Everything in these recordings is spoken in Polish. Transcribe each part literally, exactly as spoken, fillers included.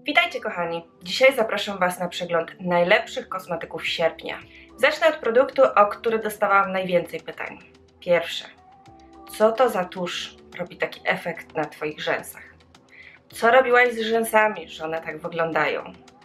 Witajcie kochani! Dzisiaj zapraszam Was na przegląd najlepszych kosmetyków sierpnia. Zacznę od produktu, o który dostawałam najwięcej pytań. Pierwsze. Co to za tusz robi taki efekt na Twoich rzęsach? Co robiłaś z rzęsami, że one tak wyglądają?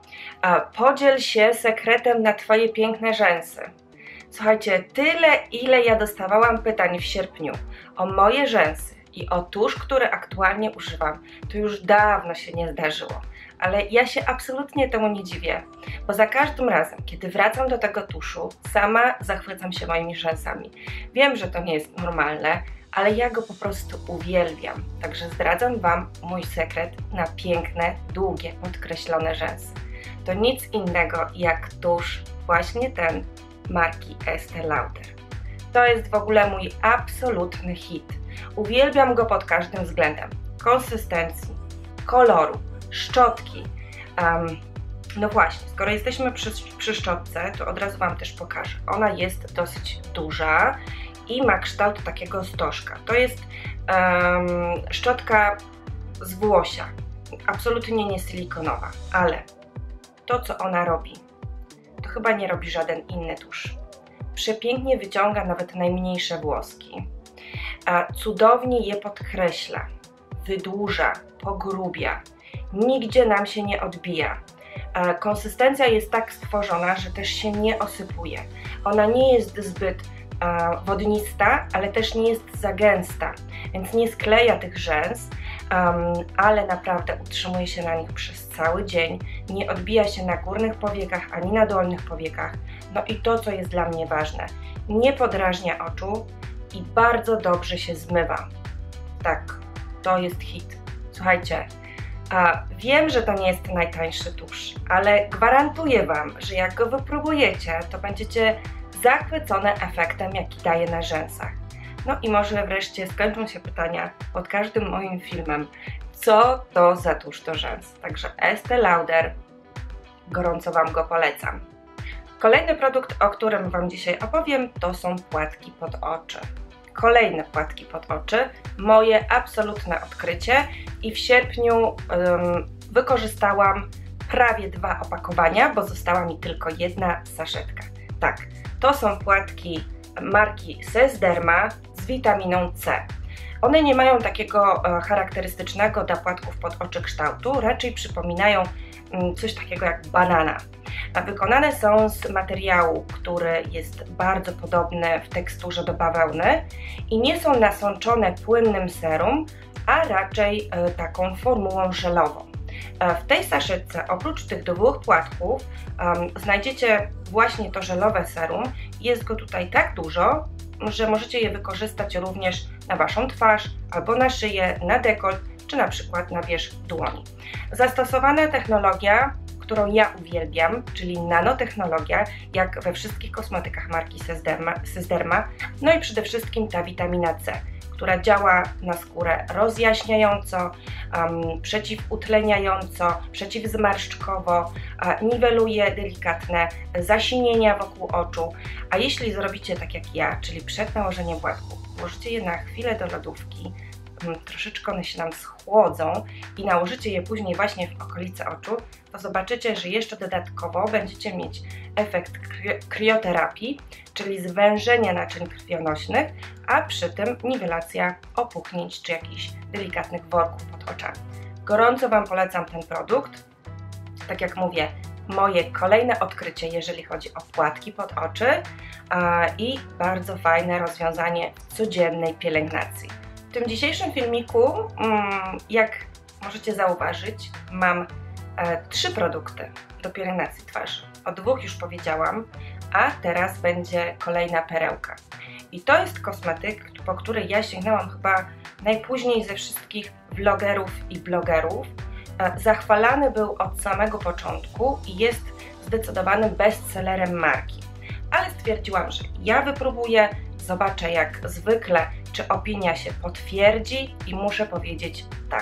A podziel się sekretem na Twoje piękne rzęsy. Słuchajcie, tyle ile ja dostawałam pytań w sierpniu o moje rzęsy i o tusz, który aktualnie używam, to już dawno się nie zdarzyło. Ale ja się absolutnie temu nie dziwię, bo za każdym razem, kiedy wracam do tego tuszu, sama zachwycam się moimi rzęsami. Wiem, że to nie jest normalne, ale ja go po prostu uwielbiam. Także zdradzam Wam mój sekret na piękne, długie, podkreślone rzęsy. To nic innego jak tusz, właśnie ten, marki Estée Lauder. To jest w ogóle mój absolutny hit. Uwielbiam go pod każdym względem. Konsystencji, koloru, szczotki. Um, no właśnie, skoro jesteśmy przy, przy szczotce, to od razu Wam też pokażę. Ona jest dosyć duża i ma kształt takiego stożka. To jest um, szczotka z włosia. Absolutnie nie silikonowa, ale to, co ona robi, to chyba nie robi żaden inny tusz. Przepięknie wyciąga nawet najmniejsze włoski. A cudownie je podkreśla, wydłuża, pogrubia. Nigdzie nam się nie odbija. A konsystencja jest tak stworzona, że też się nie osypuje. Ona nie jest zbyt a, wodnista, ale też nie jest za gęsta, więc nie skleja tych rzęs, um, ale naprawdę utrzymuje się na nich przez cały dzień, nie odbija się na górnych powiekach ani na dolnych powiekach. No i to, co jest dla mnie ważne, nie podrażnia oczu i bardzo dobrze się zmywa. Tak, to jest hit. Słuchajcie, a wiem, że to nie jest najtańszy tusz, ale gwarantuję Wam, że jak go wypróbujecie, to będziecie zachwycone efektem, jaki daje na rzęsach. No i może wreszcie skończą się pytania pod każdym moim filmem, co to za tusz do rzęs. Także Estée Lauder, gorąco Wam go polecam. Kolejny produkt, o którym Wam dzisiaj opowiem, to są płatki pod oczy. Kolejne płatki pod oczy, moje absolutne odkrycie i w sierpniu um, wykorzystałam prawie dwa opakowania, bo została mi tylko jedna saszetka. Tak, to są płatki marki Sesderma z witaminą C. One nie mają takiego e, charakterystycznego dla płatków pod oczy kształtu, raczej przypominają mm, coś takiego jak banana. A wykonane są z materiału, który jest bardzo podobny w teksturze do bawełny i nie są nasączone płynnym serum, a raczej e, taką formułą żelową. E, w tej saszetce oprócz tych dwóch płatków um, znajdziecie właśnie to żelowe serum. Jest go tutaj tak dużo, że możecie je wykorzystać również na Waszą twarz, albo na szyję, na dekolt, czy na przykład na wierzch dłoni. Zastosowana technologia, którą ja uwielbiam, czyli nanotechnologia, jak we wszystkich kosmetykach marki Sesderma, Sesderma, no i przede wszystkim ta witamina C, która działa na skórę rozjaśniająco, um, przeciwutleniająco, przeciwzmarszczkowo, uh, niweluje delikatne zasinienia wokół oczu, a jeśli zrobicie tak jak ja, czyli przed nałożeniem płatków, włożycie je na chwilę do lodówki, um, troszeczkę one się nam schłodzą i nałożycie je później właśnie w okolice oczu, to zobaczycie, że jeszcze dodatkowo będziecie mieć efekt kri krioterapii, czyli zwężenia naczyń krwionośnych, a przy tym niwelacja opuchnięć czy jakichś delikatnych worków pod oczami. Gorąco Wam polecam ten produkt. Tak jak mówię, moje kolejne odkrycie, jeżeli chodzi o płatki pod oczy a, i bardzo fajne rozwiązanie w codziennej pielęgnacji. W tym dzisiejszym filmiku, mm, jak możecie zauważyć, mam e, trzy produkty do pielęgnacji twarzy. O dwóch już powiedziałam, a teraz będzie kolejna perełka. I to jest kosmetyk, po który ja sięgnęłam chyba najpóźniej ze wszystkich vlogerów i blogerów. Zachwalany był od samego początku i jest zdecydowanym bestsellerem marki. Ale stwierdziłam, że ja wypróbuję, zobaczę jak zwykle, czy opinia się potwierdzi i muszę powiedzieć tak.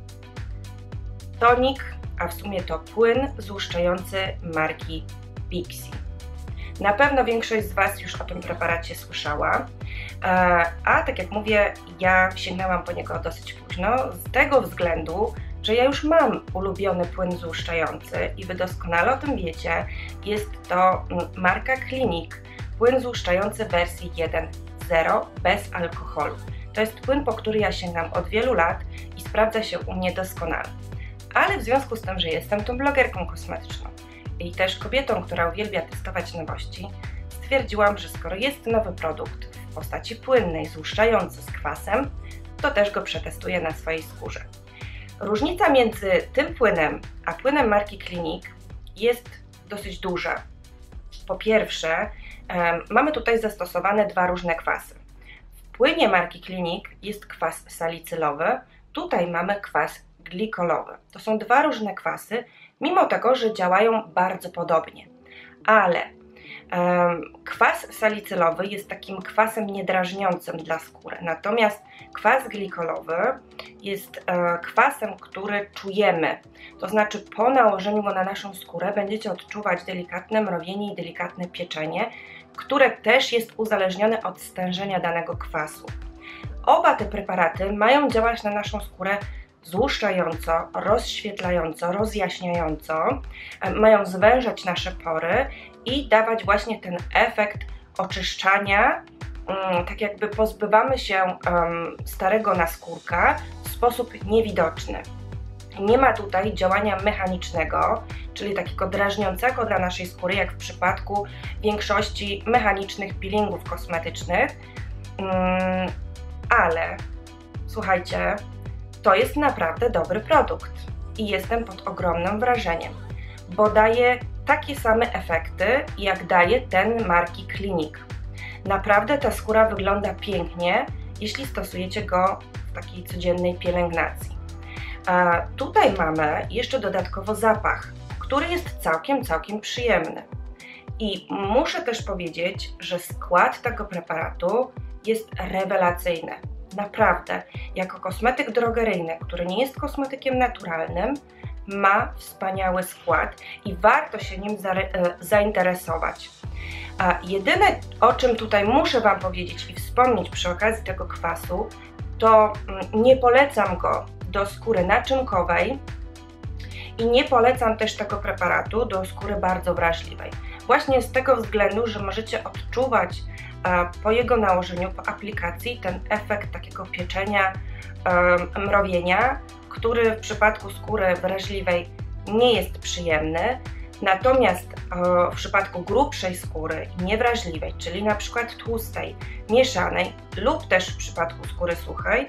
Tonik, a w sumie to płyn złuszczający marki Pixi. Na pewno większość z Was już o tym preparacie słyszała, a tak jak mówię, ja sięgnęłam po niego dosyć późno, z tego względu, że ja już mam ulubiony płyn złuszczający i Wy doskonale o tym wiecie. Jest to marka Clinique, płyn złuszczający w wersji jeden zero bez alkoholu. To jest płyn, po który ja sięgam od wielu lat i sprawdza się u mnie doskonale. Ale w związku z tym, że jestem tą blogerką kosmetyczną i też kobietą, która uwielbia testować nowości, stwierdziłam, że skoro jest nowy produkt w postaci płynnej, złuszczający z kwasem, to też go przetestuję na swojej skórze. Różnica między tym płynem a płynem marki Clinique jest dosyć duża. Po pierwsze, um, mamy tutaj zastosowane dwa różne kwasy. W płynie marki Clinique jest kwas salicylowy, tutaj mamy kwas glikolowy. To są dwa różne kwasy, mimo tego, że działają bardzo podobnie. Ale um, kwas salicylowy jest takim kwasem niedrażniącym dla skóry, natomiast kwas glikolowy jest e, kwasem, który czujemy. To znaczy po nałożeniu go na naszą skórę będziecie odczuwać delikatne mrowienie i delikatne pieczenie, które też jest uzależnione od stężenia danego kwasu. Oba te preparaty mają działać na naszą skórę złuszczająco, rozświetlająco, rozjaśniająco, mają zwężać nasze pory i dawać właśnie ten efekt oczyszczania, tak jakby pozbywamy się um, starego naskórka w sposób niewidoczny. Nie ma tutaj działania mechanicznego, czyli takiego drażniącego dla naszej skóry, jak w przypadku większości mechanicznych peelingów kosmetycznych, um, ale słuchajcie, to jest naprawdę dobry produkt i jestem pod ogromnym wrażeniem, bo daje takie same efekty, jak daje ten marki Clinique. Naprawdę ta skóra wygląda pięknie, jeśli stosujecie go w takiej codziennej pielęgnacji. A tutaj mamy jeszcze dodatkowo zapach, który jest całkiem, całkiem przyjemny. I muszę też powiedzieć, że skład tego preparatu jest rewelacyjny. Naprawdę, jako kosmetyk drogeryjny, który nie jest kosmetykiem naturalnym, ma wspaniały skład i warto się nim zainteresować. A jedyne, o czym tutaj muszę Wam powiedzieć i wspomnieć przy okazji tego kwasu, to nie polecam go do skóry naczynkowej i nie polecam też tego preparatu do skóry bardzo wrażliwej. Właśnie z tego względu, że możecie odczuwać po jego nałożeniu, po aplikacji ten efekt takiego pieczenia, mrowienia, który w przypadku skóry wrażliwej nie jest przyjemny, natomiast w przypadku grubszej skóry, niewrażliwej, czyli na przykład tłustej, mieszanej lub też w przypadku skóry suchej,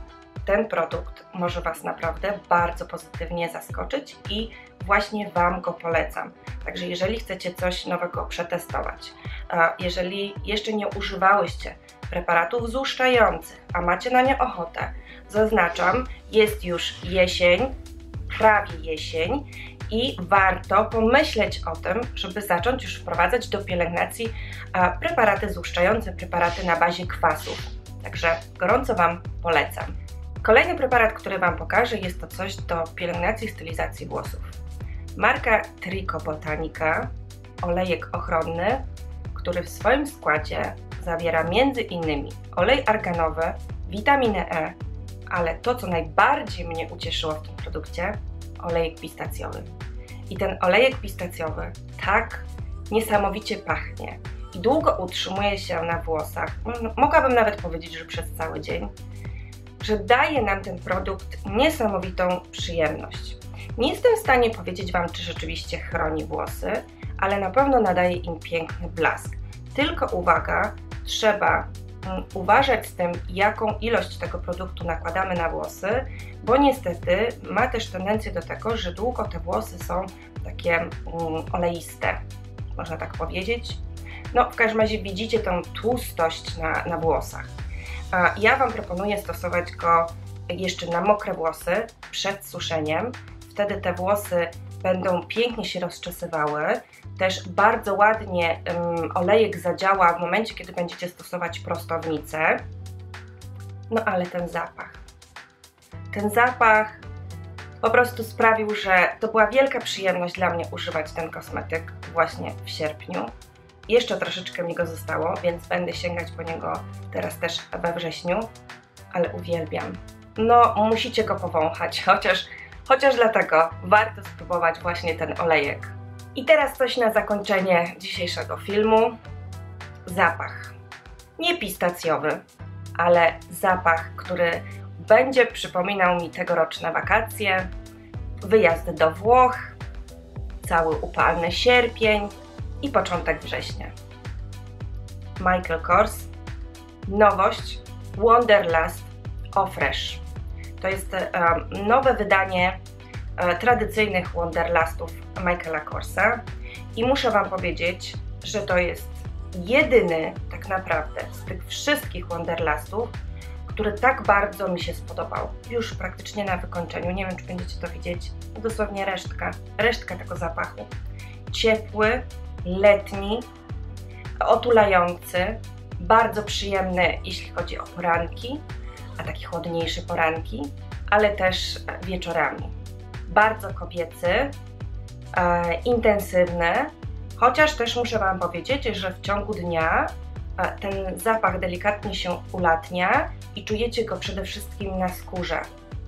ten produkt może Was naprawdę bardzo pozytywnie zaskoczyć i właśnie Wam go polecam. Także jeżeli chcecie coś nowego przetestować, jeżeli jeszcze nie używałyście preparatów złuszczających, a macie na nie ochotę, zaznaczam, jest już jesień, prawie jesień i warto pomyśleć o tym, żeby zacząć już wprowadzać do pielęgnacji preparaty złuszczające, preparaty na bazie kwasów. Także gorąco Wam polecam. Kolejny preparat, który Wam pokażę, jest to coś do pielęgnacji i stylizacji włosów. Marka Trico Botanica, olejek ochronny, który w swoim składzie zawiera między innymi olej arganowy, witaminę E, ale to, co najbardziej mnie ucieszyło w tym produkcie, olejek pistacjowy. I ten olejek pistacjowy tak niesamowicie pachnie i długo utrzymuje się na włosach, mogłabym nawet powiedzieć, że przez cały dzień, że daje nam ten produkt niesamowitą przyjemność. Nie jestem w stanie powiedzieć Wam, czy rzeczywiście chroni włosy, ale na pewno nadaje im piękny blask. Tylko uwaga, trzeba um, uważać z tym, jaką ilość tego produktu nakładamy na włosy, bo niestety ma też tendencję do tego, że długo te włosy są takie um, oleiste, można tak powiedzieć. No, w każdym razie widzicie tą tłustość na, na włosach. A ja Wam proponuję stosować go jeszcze na mokre włosy przed suszeniem. Wtedy te włosy będą pięknie się rozczesywały. Też bardzo ładnie um, olejek zadziała w momencie, kiedy będziecie stosować prostownicę. No ale ten zapach. Ten zapach po prostu sprawił, że to była wielka przyjemność dla mnie używać ten kosmetyk właśnie w sierpniu. Jeszcze troszeczkę mi go zostało, więc będę sięgać po niego teraz też we wrześniu, ale uwielbiam. No, musicie go powąchać, chociaż chociaż dlatego warto spróbować właśnie ten olejek. I teraz coś na zakończenie dzisiejszego filmu. Zapach. Nie pistacjowy, ale zapach, który będzie przypominał mi tegoroczne wakacje, wyjazd do Włoch, cały upalny sierpień i początek września. Michael Kors, nowość Wanderlust Eau Fraiche. To jest um, nowe wydanie um, tradycyjnych Wanderlustów Michaela Korsa i muszę Wam powiedzieć, że to jest jedyny tak naprawdę z tych wszystkich Wanderlustów, który tak bardzo mi się spodobał. Już praktycznie na wykończeniu, nie wiem czy będziecie to widzieć, dosłownie resztka, resztka tego zapachu. Ciepły, letni, otulający, bardzo przyjemny jeśli chodzi o poranki, a takie chłodniejsze poranki, ale też wieczorami. Bardzo kobiecy, e, intensywny, chociaż też muszę Wam powiedzieć, że w ciągu dnia e, ten zapach delikatnie się ulatnia i czujecie go przede wszystkim na skórze.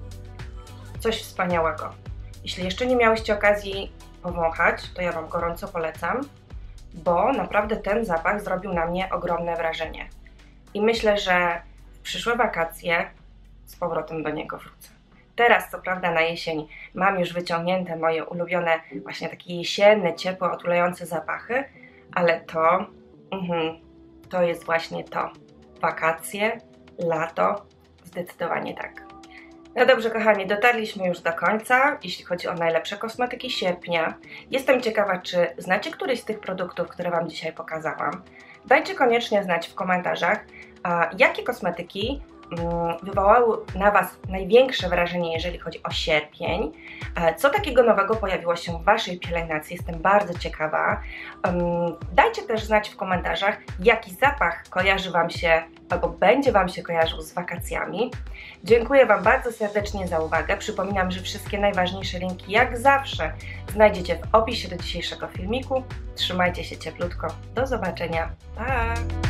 Coś wspaniałego. Jeśli jeszcze nie miałyście okazji powąchać, to ja Wam gorąco polecam, bo naprawdę ten zapach zrobił na mnie ogromne wrażenie. I myślę, że w przyszłe wakacje z powrotem do niego wrócę. Teraz, co prawda, na jesień mam już wyciągnięte moje ulubione, właśnie takie jesienne, ciepłe, otulające zapachy, ale to, mhm, to jest właśnie to. Wakacje, lato, zdecydowanie tak. No dobrze, kochani, dotarliśmy już do końca, jeśli chodzi o najlepsze kosmetyki sierpnia. Jestem ciekawa, czy znacie któryś z tych produktów, które Wam dzisiaj pokazałam. Dajcie koniecznie znać w komentarzach, a, jakie kosmetyki mm, wywołały na Was największe wrażenie, jeżeli chodzi o sierpień. A, co takiego nowego pojawiło się w Waszej pielęgnacji? Jestem bardzo ciekawa. Um, dajcie też znać w komentarzach, jaki zapach kojarzy Wam się, albo będzie Wam się kojarzył z wakacjami. Dziękuję Wam bardzo serdecznie za uwagę. Przypominam, że wszystkie najważniejsze linki, jak zawsze, znajdziecie w opisie do dzisiejszego filmiku. Trzymajcie się cieplutko. Do zobaczenia. Pa!